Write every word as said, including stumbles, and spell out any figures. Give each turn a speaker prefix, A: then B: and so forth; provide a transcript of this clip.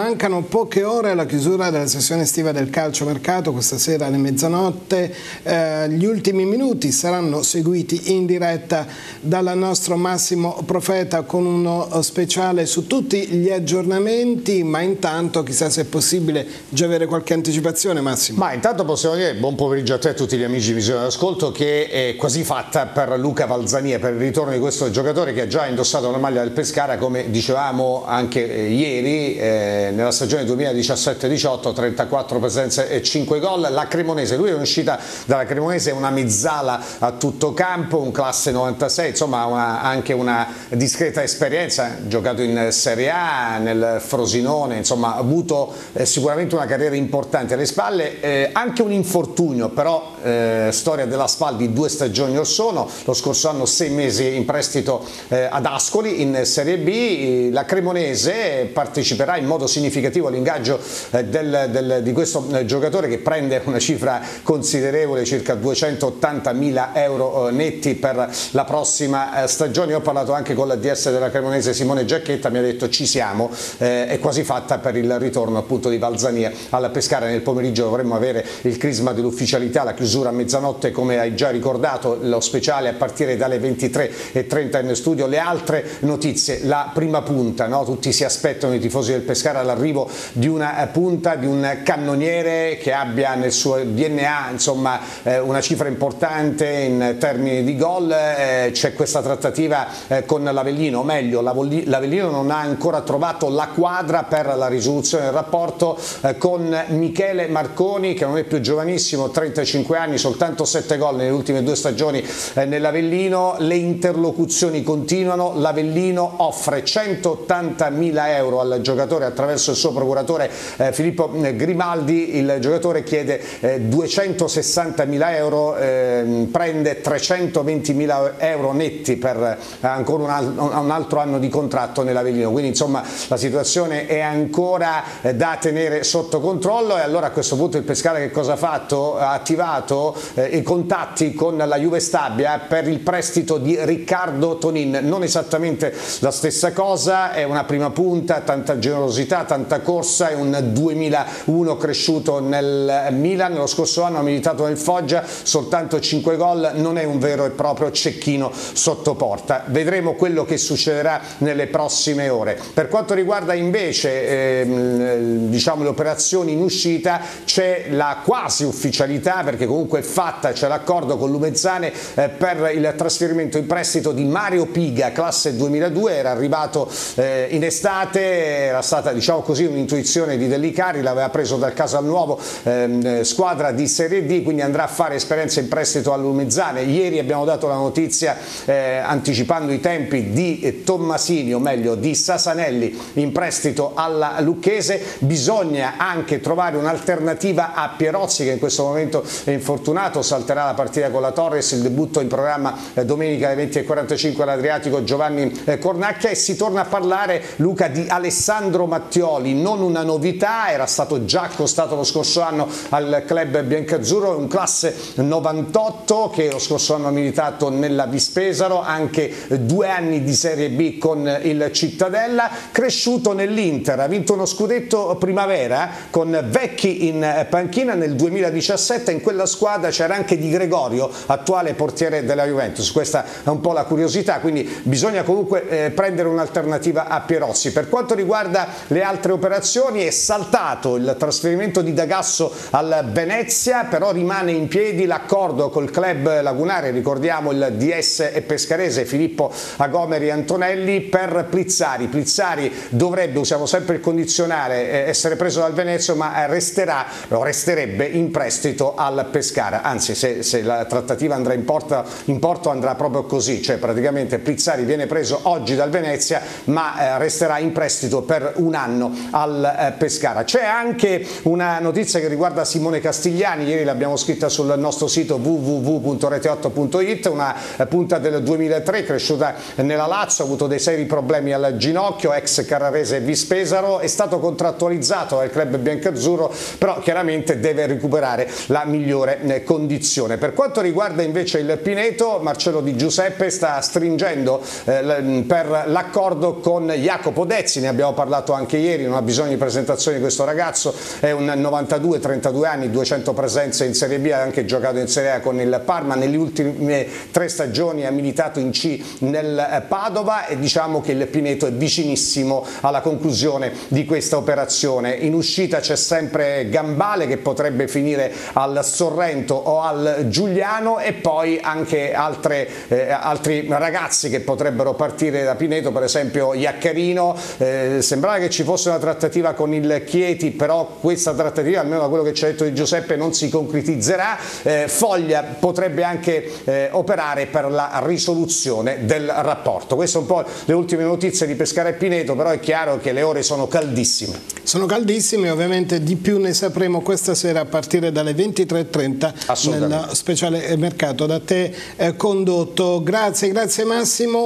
A: mancano poche ore alla chiusura della sessione estiva del calciomercato, questa sera alle mezzanotte. Eh, gli ultimi minuti saranno seguiti in diretta dal nostro Massimo Profeta con uno speciale su tutti gli aggiornamenti, ma intanto chissà se è possibile già avere qualche anticipazione, Massimo.
B: Ma intanto possiamo dire buon pomeriggio a te e a tutti gli amici di Visione d'Ascolto, che è quasi fatta per Luca Valzania, per il ritorno di questo giocatore che ha già indossato la maglia del Pescara, come dicevamo anche eh, ieri, eh, nella stagione duemiladiciassette diciotto, trentaquattro presenze e cinque gol. La Cremonese, lui è uscita dalla Cremonese, una mezzala a tutto campo, un classe novantasei, insomma una, anche una discreta esperienza, giocato in Serie A, nel Frosinone, insomma ha avuto eh, sicuramente una carriera importante alle spalle, eh, anche un infortunio, però eh, storia della SPAL di due stagioni or sono, lo scorso anno sei mesi in prestito eh, ad Ascoli in Serie B. La Cremonese parteciperà in modo significativo all'ingaggio eh, del, del, di questo eh, giocatore, che prende una cifra considerevole, circa duecentottantamila euro eh, netti per la prossima eh, stagione. Io ho parlato anche con la D S della Cremonese, Simone Giacchetta, mi ha detto ci siamo, eh, è quasi fatta per il ritorno appunto di Valzania alla Pescara. Nel pomeriggio dovremmo avere il crisma dell'ufficialità, la chiusura a mezzanotte come hai già ricordato, lo speciale a partire dalle ventitré e trenta in studio. Le altre notizie, la prima punta, no? Tutti si aspettano, i tifosi del Pescara, l'arrivo di una punta, di un cannoniere che abbia nel suo D N A insomma eh, una cifra importante in termini di gol. Eh, c'è questa trattativa eh, con l'Avellino, o meglio l'Avellino non ha ancora trovato la quadra per la risoluzione del rapporto eh, con Michele Marconi, che non è più giovanissimo, trentacinque anni, soltanto sette gol nelle ultime due stagioni eh, nell'Avellino. Le interlocuzioni continuano, l'Avellino offre centottantamila euro al giocatore attraverso il suo procuratore eh, Filippo Grimaldi. Il giocatore chiede eh, duecentosessantamila euro, eh, prende trecentoventimila euro netti per eh, ancora un, al un altro anno di contratto nell'Avellino, quindi insomma la situazione è ancora eh, da tenere sotto controllo. E allora a questo punto il Pescara che cosa ha fatto? Ha attivato eh, i contatti con la Juve Stabia per il prestito di Riccardo Tonin. Non esattamente la stessa cosa, è una prima punta, tanta generosità, tanta corsa, è un duemilauno cresciuto nel Milan, lo scorso anno ha militato nel Foggia, soltanto cinque gol, non è un vero e proprio cecchino sotto porta. Vedremo quello che succederà nelle prossime ore. Per quanto riguarda invece ehm, diciamo le operazioni in uscita, c'è la quasi ufficialità, perché comunque è fatta, c'è l'accordo con l'Umezzane eh, per il trasferimento in prestito di Mario Piga, classe duemiladue, era arrivato eh, in estate, era stata diciamo così un'intuizione di Dellicari, l'aveva preso dal Casalnuovo, ehm, squadra di Serie D, quindi andrà a fare esperienza in prestito all'Umezzane. Ieri abbiamo dato la notizia eh, anticipando i tempi di eh, Tommasini, o meglio di Sasanelli, in prestito alla Lucchese. Bisogna anche trovare un'alternativa a Pierozzi, che in questo momento è infortunato, salterà la partita con la Torres, il debutto in programma eh, domenica alle venti e quarantacinque all'Adriatico Giovanni eh, Cornacchia. E si torna a parlare, Luca, di Alessandro Mattioli, non una novità, era stato già accostato lo scorso anno al club biancazzurro, un classe novantotto che lo scorso anno ha militato nella Vispesaro, anche due anni di Serie B con il Cittadella, cresciuto nell'Inter, ha vinto uno scudetto primavera con Vecchi in panchina nel duemiladiciassette. In quella squadra c'era anche Di Gregorio, attuale portiere della Juventus. Questa è un po' la curiosità, quindi bisogna comunque eh, prendere un'alternativa a Pierozzi. Per quanto riguarda le altre operazioni, è saltato il trasferimento di D'Agasso al Venezia, però rimane in piedi l'accordo col club lagunare, ricordiamo il D S e pescarese Filippo Agomeri Antonelli, per Plizzari. Plizzari dovrebbe, usiamo sempre il condizionale, eh, essere preso dal Venezia, ma resterà o resterebbe in prestito al Pescara, anzi se, se la trattativa andrà in, porta, in porto andrà proprio così, cioè praticamente Plizzari viene preso oggi dal Venezia ma eh, resterà in prestito per un anno al eh, Pescara. C'è anche una notizia che riguarda Simone Castigliani, ieri l'abbiamo scritta sul nostro sito w w w punto rete otto punto it, una eh, punta del duemilatré, cresciuta nella Lazio, ha avuto dei seri problemi al ginocchio, ex Carrarese e Vispesaro, è stato contrattualizzato dal club biancazzurro, però chiaramente deve recuperare la migliore eh, condizione. Per quanto riguarda invece il Pineto, Marcello Di Giuseppe sta stringendo eh, per l'accordo con Jacopo Dezzi, ne abbiamo parlato anche ieri, ieri, non ha bisogno di presentazioni questo ragazzo, è un novantadue, trentadue anni, duecento presenze in Serie B, ha anche giocato in Serie A con il Parma, nelle ultime tre stagioni ha militato in C nel Padova e diciamo che il Pineto è vicinissimo alla conclusione di questa operazione. In uscita c'è sempre Gambale che potrebbe finire al Sorrento o al Giuliano e poi anche altre, eh, altri ragazzi che potrebbero partire da Pineto, per esempio Iaccarino. Eh, sembrava che ci fosse una trattativa con il Chieti, però questa trattativa, almeno da quello che ci ha detto Di Giuseppe, non si concretizzerà. Eh, Foglia potrebbe anche eh, operare per la risoluzione del rapporto. Queste sono un po' le ultime notizie di Pescara e Pineto, però è chiaro che le ore sono caldissime.
A: Sono caldissime, ovviamente di più ne sapremo questa sera a partire dalle ventitré e trenta nel speciale mercato da te eh, condotto. Grazie, grazie Massimo.